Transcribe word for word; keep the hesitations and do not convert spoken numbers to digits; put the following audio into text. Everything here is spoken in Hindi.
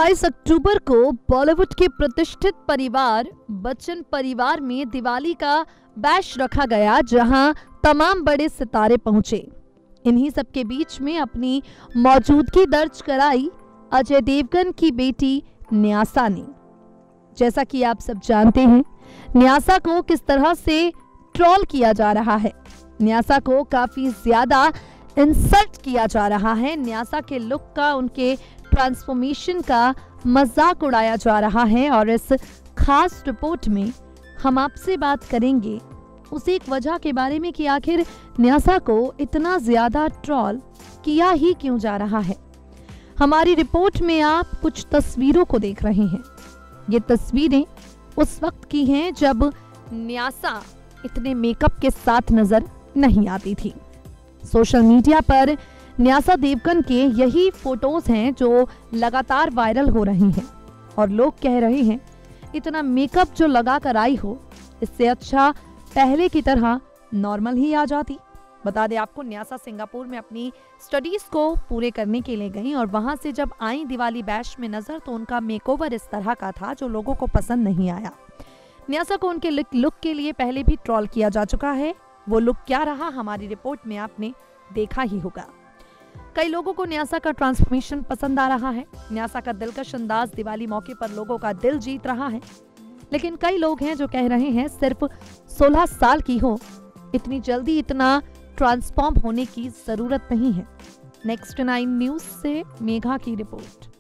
अट्ठाईस अक्टूबर को बॉलीवुड के प्रतिष्ठित परिवार बच्चन परिवार में दिवाली का बैश रखा गया, जहां तमाम बड़े सितारे पहुंचे। इन्हीं सबके बीच में अपनी मौजूदगी दर्ज कराई अजय देवगन की बेटी न्यासा ने। जैसा कि आप सब जानते हैं, न्यासा को किस तरह से ट्रोल किया जा रहा है, न्यासा को काफी ज्यादा इंसल्ट किया जा रहा है, न्यासा के लुक का, उनके ट्रांसफॉर्मेशन का मजाक उड़ाया जा रहा है। और इस खास रिपोर्ट में हम आपसे बात करेंगे उस एक वजह के बारे में कि आखिर न्यासा को इतना ज्यादा ट्रोल किया ही क्यों जा रहा है। हमारी रिपोर्ट में आप कुछ तस्वीरों को देख रहे हैं। ये तस्वीरें उस वक्त की हैं जब न्यासा इतने मेकअप के साथ नजर नहीं आती थी। सोशल मीडिया पर न्यासा देवगन के यही फोटोज हैं जो लगातार वायरल हो रही हैं और लोग कह रहे हैं इतना मेकअप जो लगा कर आई हो, इससे अच्छा पहले की तरह नॉर्मल ही आ जाती। बता दें आपको, न्यासा सिंगापुर में अपनी स्टडीज को पूरे करने के लिए गई और वहां से जब आई दिवाली बैश में नजर, तो उनका मेकओवर इस तरह का था जो लोगों को पसंद नहीं आया। न्यासा को उनके लुक के लिए पहले भी ट्रोल किया जा चुका है। वो लुक क्या रहा, हमारी रिपोर्ट में आपने देखा ही होगा। कई लोगों को न्यासा का ट्रांसफॉर्मेशन पसंद आ रहा है। न्यासा का दिलकश अंदाज दिवाली मौके पर लोगों का दिल जीत रहा है। लेकिन कई लोग हैं जो कह रहे हैं सिर्फ सोलह साल की हो, इतनी जल्दी इतना ट्रांसफॉर्म होने की जरूरत नहीं है। नेक्स्ट नाइन न्यूज से मेघा की रिपोर्ट।